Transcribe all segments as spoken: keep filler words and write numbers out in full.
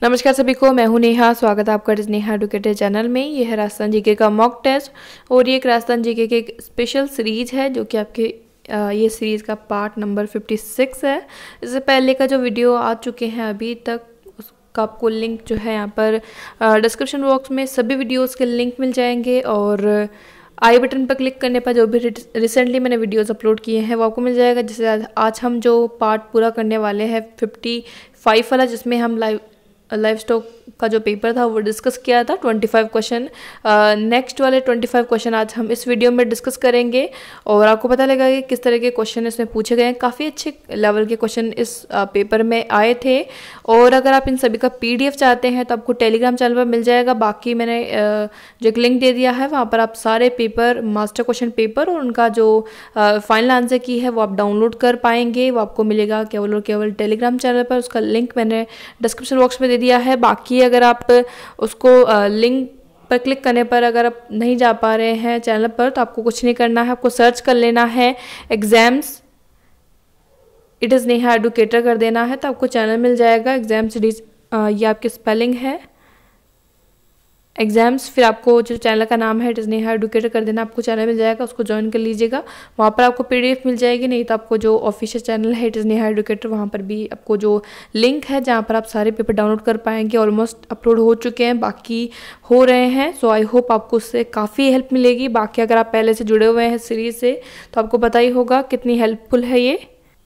नमस्कार सभी को, मैं हूं नेहा। स्वागत है आपका नेहा एडुकेटर चैनल में। यह है राजस्थान जीके का मॉक टेस्ट और ये एक राजस्थान जीके के एक स्पेशल सीरीज है जो कि आपके ये सीरीज़ का पार्ट नंबर छप्पन है। इससे पहले का जो वीडियो आ चुके हैं अभी तक उसका आपको लिंक जो है यहाँ पर डिस्क्रिप्शन बॉक्स में सभी वीडियोज़ के लिंक मिल जाएंगे और आई बटन पर क्लिक करने पर जो भी रिसेंटली मैंने वीडियोस अपलोड किए हैं वो आपको मिल जाएगा। जैसे आज हम जो पार्ट पूरा करने वाले हैं पचपन वाला, जिसमें हम लाइव लाइव स्टॉक का जो पेपर था वो डिस्कस किया था पच्चीस क्वेश्चन। नेक्स्ट वाले पच्चीस क्वेश्चन आज हम इस वीडियो में डिस्कस करेंगे और आपको पता लगेगा कि किस तरह के क्वेश्चन इसमें पूछे गए हैं। काफ़ी अच्छे लेवल के क्वेश्चन इस आ, पेपर में आए थे और अगर आप इन सभी का पीडीएफ चाहते हैं तो आपको टेलीग्राम चैनल पर मिल जाएगा। बाकी मैंने आ, जो एक लिंक दे दिया है वहाँ पर आप सारे पेपर, मास्टर क्वेश्चन पेपर और उनका जो फाइनल आंसर की है वो आप डाउनलोड कर पाएंगे। वो आपको मिलेगा केवल और केवल टेलीग्राम चैनल पर। उसका लिंक मैंने डिस्क्रिप्शन बॉक्स में दे दिया है। बाकी अगर आप उसको लिंक पर क्लिक करने पर अगर आप नहीं जा पा रहे हैं चैनल पर तो आपको कुछ नहीं करना है, आपको सर्च कर लेना है exams it is Neha educator कर देना है तो आपको चैनल मिल जाएगा। एग्जाम्स इट इज़ ये आपकी स्पेलिंग है एग्जाम्स, फिर आपको जो चैनल का नाम है इट इज़ नेहा एडुकेटर कर देना, आपको चैनल मिल जाएगा, उसको ज्वाइन कर लीजिएगा। वहाँ पर आपको पीडीएफ मिल जाएगी, नहीं तो आपको जो ऑफिशियल चैनल है इट इज़ नेहा एडुकेटर वहाँ पर भी आपको जो लिंक है जहाँ पर आप सारे पेपर डाउनलोड कर पाएंगे। ऑलमोस्ट अपलोड हो चुके हैं, बाकी हो रहे हैं। सो आई होप आपको उससे काफ़ी हेल्प मिलेगी। बाकी अगर आप पहले से जुड़े हुए हैं सीरीज से तो आपको पता ही होगा कितनी हेल्पफुल है ये।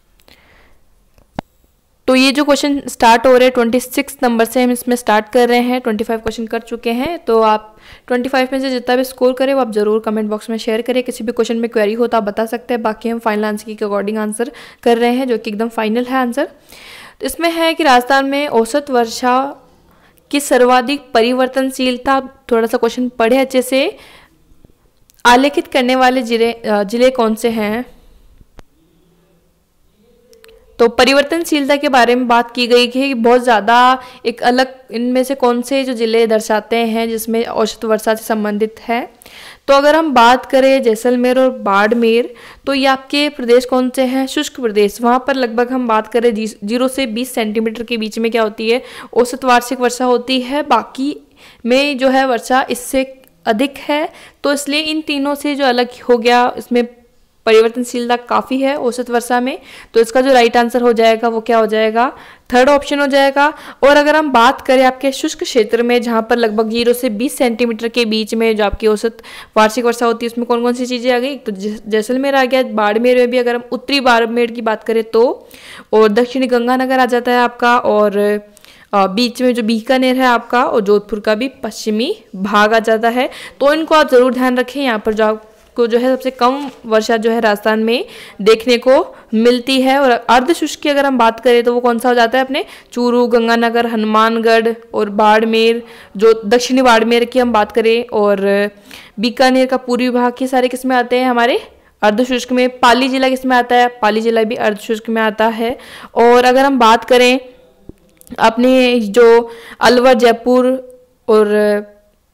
तो ये जो क्वेश्चन स्टार्ट हो रहे हैं छब्बीस नंबर से हम इसमें स्टार्ट कर रहे हैं। पच्चीस क्वेश्चन कर चुके हैं तो आप पच्चीस में से जितना भी स्कोर करें वो आप ज़रूर कमेंट बॉक्स में शेयर करें। किसी भी क्वेश्चन में क्वेरी हो तो आप बता सकते हैं। बाकी हम फाइनल आंसर के अकॉर्डिंग आंसर कर रहे हैं जो कि एकदम फाइनल है आंसर। तो इसमें है कि राजस्थान में औसत वर्षा की सर्वाधिक परिवर्तनशीलता, थोड़ा सा क्वेश्चन पढ़े अच्छे से, आलेखित करने वाले जिले जिले कौन से हैं। तो परिवर्तनशीलता के बारे में बात की गई कि बहुत ज़्यादा एक अलग इनमें से कौन से जो ज़िले दर्शाते हैं जिसमें औसत वर्षा से संबंधित है। तो अगर हम बात करें जैसलमेर और बाड़मेर तो ये आपके प्रदेश कौन से हैं, शुष्क प्रदेश। वहाँ पर लगभग हम बात करें जीरो से बीस सेंटीमीटर के बीच में क्या होती है, औसत वार्षिक वर्षा होती है। बाकी में जो है वर्षा इससे अधिक है, तो इसलिए इन तीनों से जो अलग हो गया इसमें परिवर्तनशीलता काफ़ी है औसत वर्षा में। तो इसका जो राइट आंसर हो जाएगा वो क्या हो जाएगा, थर्ड ऑप्शन हो जाएगा। और अगर हम बात करें आपके शुष्क क्षेत्र में जहाँ पर लगभग जीरो से बीस सेंटीमीटर के बीच में जो आपकी औसत वार्षिक वर्षा होती है उसमें कौन कौन सी चीज़ें आ गई, एक तो जैसलमेर आ गया, बाड़मेर में भी अगर हम उत्तरी बाड़मेर की बात करें तो, और दक्षिणी गंगानगर आ जाता है आपका, और बीच में जो बीकानेर है आपका, और जोधपुर का भी पश्चिमी भाग आ जाता है। तो इनको आप ज़रूर ध्यान रखें। यहाँ पर जो को जो है सबसे कम वर्षा जो है राजस्थान में देखने को मिलती है। और अर्धशुष्क की अगर हम बात करें तो वो कौन सा हो जाता है अपने चूरू, गंगानगर, हनुमानगढ़ और बाड़मेर, जो दक्षिणी बाड़मेर की हम बात करें, और बीकानेर का पूर्वी भाग, के सारे किस में आते हैं हमारे अर्धशुष्क में। पाली जिला किस में आता है, पाली जिला भी अर्धशुष्क में आता है। और अगर हम बात करें अपने जो अलवर, जयपुर और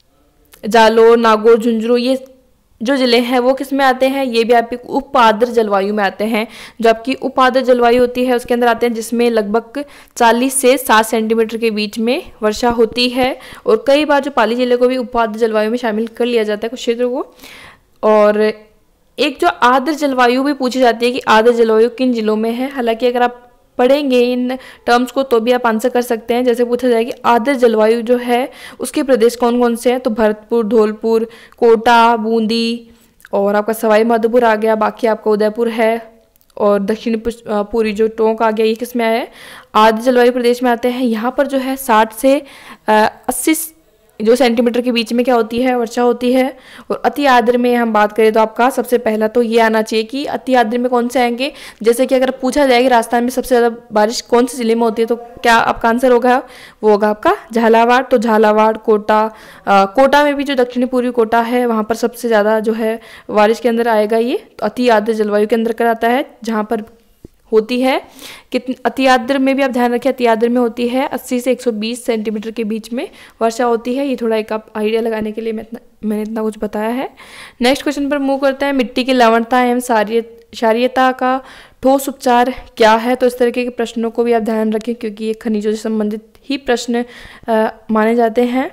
जालोर, नागौर, झुंझुनू, ये जो ज़िले हैं वो किस में आते हैं, ये भी आपकी उप आर्द्र जलवायु में आते हैं। जो आपकी उप आर्द्र जलवायु होती है उसके अंदर आते हैं, जिसमें लगभग चालीस से साठ सेंटीमीटर के बीच में वर्षा होती है। और कई बार जो पाली जिले को भी उप आर्द्र जलवायु में शामिल कर लिया जाता है कुछ क्षेत्रों को। और एक जो आर्द्र जलवायु भी पूछी जाती है कि आर्द्र जलवायु किन जिलों में है। हालांकि अगर आप पढ़ेंगे इन टर्म्स को तो भी आप आंसर कर सकते हैं। जैसे पूछा जाए कि आर्द्र जलवायु जो है उसके प्रदेश कौन कौन से हैं, तो भरतपुर, धौलपुर, कोटा, बूंदी और आपका सवाई माधोपुर आ गया। बाकी आपका उदयपुर है और दक्षिणी पूरी जो टोंक आ गया, ये किस में है, आर्द्र जलवायु प्रदेश में आते हैं। यहाँ पर जो है साठ से अस्सी जो सेंटीमीटर के बीच में क्या होती है, वर्षा होती है। और अति आर्द्र में हम बात करें तो आपका सबसे पहला तो ये आना चाहिए कि अति आर्द्र में कौन से आएंगे। जैसे कि अगर पूछा जाए कि राजस्थान में सबसे ज़्यादा बारिश कौन से ज़िले में होती है तो क्या आपका आंसर होगा, वो होगा आपका झालावाड़। तो झालावाड़, कोटा, आ, कोटा में भी जो दक्षिणी पूर्वी कोटा है वहाँ पर सबसे ज़्यादा जो है बारिश के अंदर आएगा ये। तो अति आर्द्र जलवायु के अंदर कराता है जहाँ पर होती है। कितनी अति आर्द्र में भी आप ध्यान रखें, अति आर्द्र में होती है अस्सी से एक सौ बीस सेंटीमीटर के बीच में वर्षा होती है। ये थोड़ा एक आप आइडिया लगाने के लिए मैं इतना मैंने इतना कुछ बताया है। नेक्स्ट क्वेश्चन पर मूव करते हैं। मिट्टी की लवणता एवं क्षारीय क्षारीयता का ठोस उपचार क्या है? तो इस तरीके के प्रश्नों को भी आप ध्यान रखें, क्योंकि ये खनिजों से संबंधित ही प्रश्न आ, माने जाते हैं।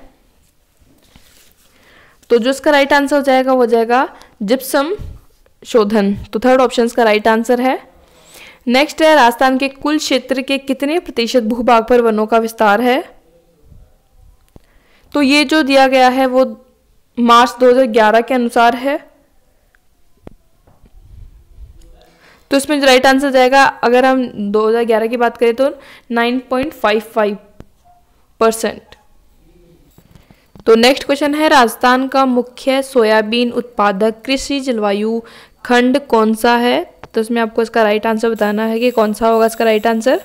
तो जो इसका राइट आंसर हो जाएगा वो हो जाएगा जिप्सम शोधन। तो थर्ड ऑप्शन का राइट आंसर है। नेक्स्ट है, राजस्थान के कुल क्षेत्र के कितने प्रतिशत भूभाग पर वनों का विस्तार है? तो ये जो दिया गया है वो मार्च दो हज़ार ग्यारह के अनुसार है। तो इसमें जो राइट आंसर जाएगा, अगर हम दो हज़ार ग्यारह की बात करें तो नौ पॉइंट पाँच पाँच परसेंट। तो नेक्स्ट क्वेश्चन है, राजस्थान का मुख्य सोयाबीन उत्पादक कृषि जलवायु खंड कौन सा है? तो इसमें आपको इसका राइट आंसर बताना है कि कौन सा होगा इसका राइट आंसर।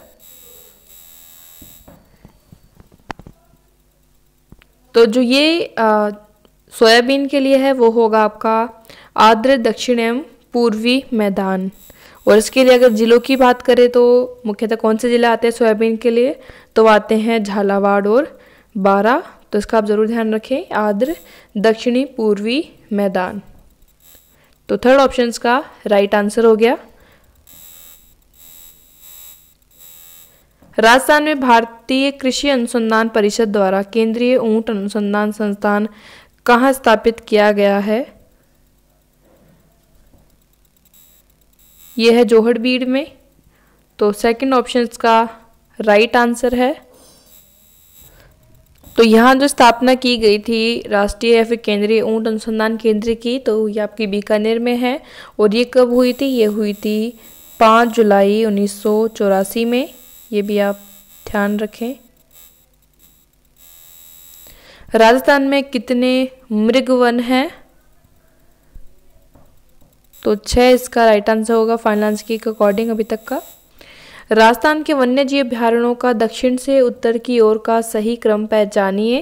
तो जो ये आ, सोयाबीन के लिए है वो होगा आपका आर्द्र दक्षिण एवं पूर्वी मैदान। और इसके लिए अगर जिलों की बात करें तो मुख्यतः कौन से जिले आते हैं सोयाबीन के लिए? तो आते हैं झालावाड़ और बारां। तो इसका आप जरूर ध्यान रखें, आर्द्र दक्षिणी पूर्वी मैदान। तो थर्ड ऑप्शन का राइट आंसर हो गया। राजस्थान में भारतीय कृषि अनुसंधान परिषद द्वारा केंद्रीय ऊंट अनुसंधान संस्थान कहाँ स्थापित किया गया है? यह है जोहड़बीड़ में। तो सेकंड ऑप्शन का राइट आंसर है। तो यहाँ जो स्थापना की गई थी राष्ट्रीय या फिर केंद्रीय ऊंट अनुसंधान केंद्र की, तो ये आपकी बीकानेर में है। और ये कब हुई थी? ये हुई थी पाँच जुलाई उन्नीस सौ चौरासी में। ये भी आप ध्यान रखें। राजस्थान में कितने मृगवन हैं? तो छह इसका राइट आंसर होगा फाइनल आंसर के अकॉर्डिंग अभी तक का। राजस्थान के वन्य जीव अभयारण्यों का दक्षिण से उत्तर की ओर का सही क्रम पहचानिए।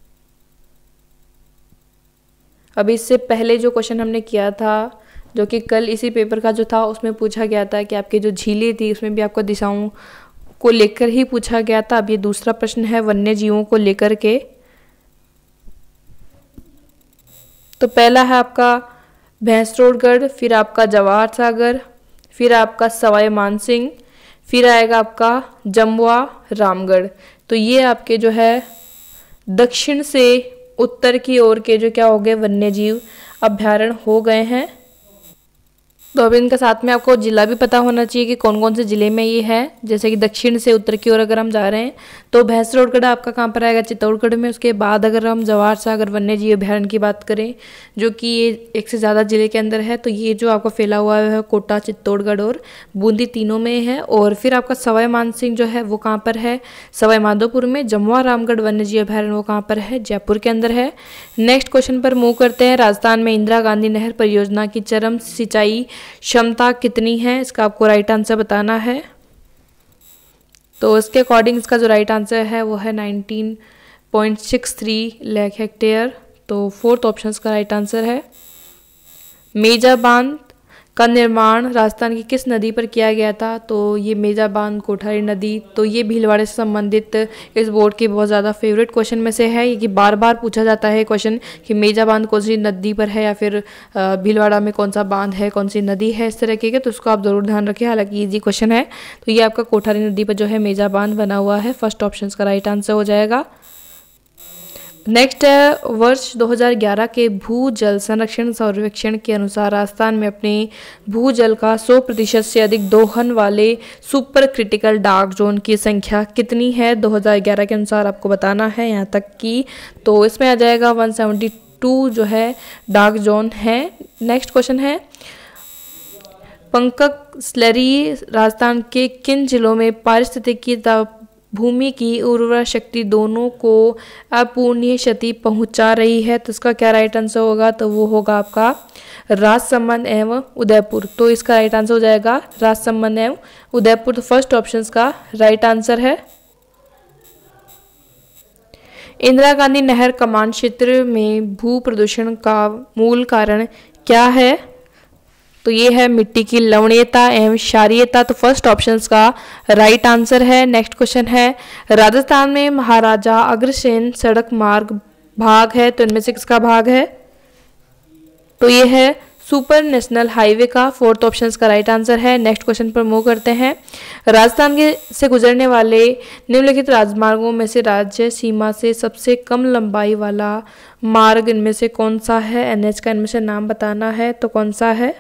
अभी इससे पहले जो क्वेश्चन हमने किया था, जो कि कल इसी पेपर का जो था, उसमें पूछा गया था कि आपकी जो झीलें थी उसमें भी आपको दिशाओं को लेकर ही पूछा गया था। अब ये दूसरा प्रश्न है वन्य जीवों को लेकर के। तो पहला है आपका भैंसरोडगढ़, फिर आपका जवाहर सागर, फिर आपका सवाई मानसिंह, फिर आएगा आपका जमुआ रामगढ़। तो ये आपके जो है दक्षिण से उत्तर की ओर के जो क्या हो गए वन्य जीव अभ्यारण्य हो गए हैं। तो अब इनका साथ में आपको जिला भी पता होना चाहिए कि कौन कौन से ज़िले में ये है। जैसे कि दक्षिण से उत्तर की ओर अगर हम जा रहे हैं तो भैंसरोडगढ़ आपका कहाँ पर आएगा? चित्तौड़गढ़ में। उसके बाद अगर हम जवाहर सागर वन्य जीव अभ्यारण्य की बात करें, जो कि ये एक से ज़्यादा जिले के अंदर है, तो ये जो आपका फैला हुआ है कोटा, चित्तौड़गढ़ और बूंदी तीनों में है। और फिर आपका सवाई मानसिंह जो है वो कहाँ पर है? सवाई माधोपुर में। जमुआ रामगढ़ वन्य जीव अभ्यारण्य वो कहाँ पर है? जयपुर के अंदर है। नेक्स्ट क्वेश्चन पर मूव करते हैं। राजस्थान में इंदिरा गांधी नहर परियोजना की चरम सिंचाई क्षमता कितनी है? इसका आपको राइट आंसर बताना है। तो इसके अकॉर्डिंग इसका जो राइट आंसर है वो है nineteen point six three lakh hectare. तो फोर्थ ऑप्शन का राइट आंसर है। मेजा बांध का निर्माण राजस्थान की किस नदी पर किया गया था? तो ये मेजा बांध कोठारी नदी। तो ये भीलवाड़े से संबंधित इस बोर्ड के बहुत ज़्यादा फेवरेट क्वेश्चन में से है। ये कि बार बार पूछा जाता है क्वेश्चन कि मेजा बांध कौन सी नदी पर है या फिर भीलवाड़ा में कौन सा बांध है, कौन सी नदी है, इस तरह के। तो उसको आप ज़रूर ध्यान रखें, हालांकि ईजी क्वेश्चन है। तो ये आपका कोठारी नदी पर जो है मेजा बांध बना हुआ है। फर्स्ट ऑप्शन का राइट आंसर हो जाएगा। नेक्स्ट है, वर्ष दो हज़ार ग्यारह के भू जल संरक्षण सर्वेक्षण के अनुसार राजस्थान में अपने भूजल का सौ प्रतिशत से अधिक दोहन वाले सुपर क्रिटिकल डार्क जोन की संख्या कितनी है? दो हज़ार ग्यारह के अनुसार आपको बताना है यहाँ तक की। तो इसमें आ जाएगा एक सौ बहत्तर जो है डार्क जोन है। नेक्स्ट क्वेश्चन है, पंकक स्लरी राजस्थान के किन जिलों में पारिस्थितिकी भूमि की उर्वरा शक्ति दोनों को अपूर्णीय क्षति पहुंचा रही है? तो इसका क्या राइट आंसर होगा? तो वो होगा आपका राजसमंद एवं उदयपुर। तो इसका राइट आंसर हो जाएगा राजसमंद एवं उदयपुर। तो फर्स्ट ऑप्शन का राइट आंसर है। इंदिरा गांधी नहर कमान क्षेत्र में भू प्रदूषण का मूल कारण क्या है? तो ये है मिट्टी की लवणीयता एवं क्षारीयता। तो फर्स्ट ऑप्शन का राइट आंसर है। नेक्स्ट क्वेश्चन है, राजस्थान में महाराजा अग्रसेन सड़क मार्ग भाग है, तो इनमें से किसका भाग है? तो ये है सुपर नेशनल हाईवे का फोर्थ ऑप्शन का राइट आंसर है। नेक्स्ट क्वेश्चन पर मूव करते हैं। राजस्थान के से गुजरने वाले निम्नलिखित राजमार्गों में से राज्य सीमा से सबसे कम लंबाई वाला मार्ग इनमें से कौन सा है? एनएच का इनमें से नाम बताना है, तो कौन सा है?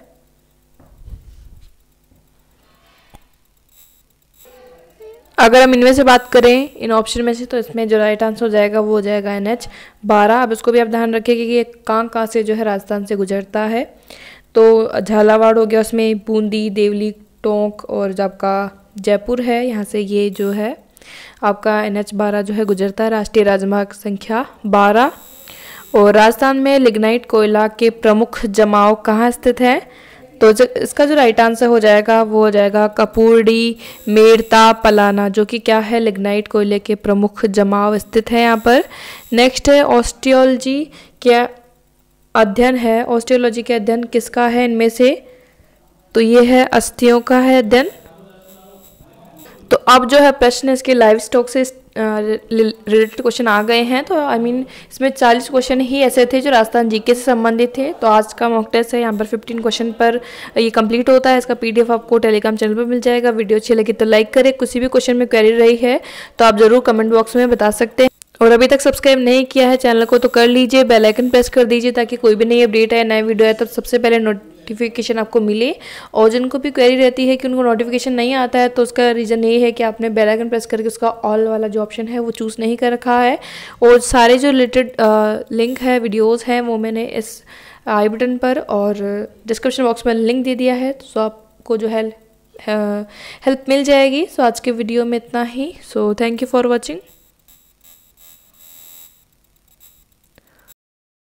अगर हम इनमें से बात करें इन ऑप्शन में से, तो इसमें जो राइट आंसर हो जाएगा वो हो जाएगा एन एच बारह। अब इसको भी आप ध्यान रखिएगा कि ये कहाँ कहाँ से जो है राजस्थान से गुजरता है। तो झालावाड़ हो गया, उसमें बूंदी, देवली, टोंक और जो आपका जयपुर है, यहाँ से ये जो है आपका एन एच बारह जो है गुजरता है, राष्ट्रीय राजमार्ग संख्या बारह। और राजस्थान में लिग्नाइट कोयला के प्रमुख जमाव कहाँ स्थित है? तो जो इसका जो राइट आंसर हो जाएगा वो हो जाएगा कपूरडी, मेड़ता, पलाना, जो कि क्या है? लिग्नाइट कोयले के प्रमुख जमाव स्थित है यहाँ पर। नेक्स्ट है ऑस्टियोलॉजी क्या अध्ययन है। ऑस्टियोलॉजी के अध्ययन किसका है इनमें से? तो ये है अस्थियों का है अध्ययन। तो अब जो है प्रश्न इसके लाइव स्टॉक से रिलेटेड क्वेश्चन आ गए हैं। तो आई I मीन mean, इसमें चालीस क्वेश्चन ही ऐसे थे जो राजस्थान जीके से संबंधित थे। तो आज का मॉक टेस्ट है, यहाँ पर पंद्रह क्वेश्चन पर ये कंप्लीट होता है। इसका पीडीएफ आपको टेलीग्राम चैनल पर मिल जाएगा। वीडियो अच्छी लगी तो लाइक करें। किसी भी क्वेश्चन में क्वेरी रही है तो आप जरूर कमेंट बॉक्स में बता सकते हैं। और अभी तक सब्सक्राइब नहीं किया है चैनल को तो कर लीजिए, बेल आइकन प्रेस कर दीजिए ताकि कोई भी नई अपडेट है, नए वीडियो है तो सबसे पहले नोटिफिकेशन आपको मिले। और जिनको भी क्वेरी रहती है कि उनको नोटिफिकेशन नहीं आता है तो उसका रीज़न ये है कि आपने बेल आइकन प्रेस करके उसका ऑल वाला जो ऑप्शन है वो चूज़ नहीं कर रखा है। और सारे जो रिलेटेड लिंक है, वीडियोज़ हैं, वो मैंने इस आई बटन पर और डिस्क्रिप्शन बॉक्स में लिंक दे दिया है, तो आपको जो है हेल्प मिल जाएगी। सो आज के वीडियो में इतना ही। So thank you for watching.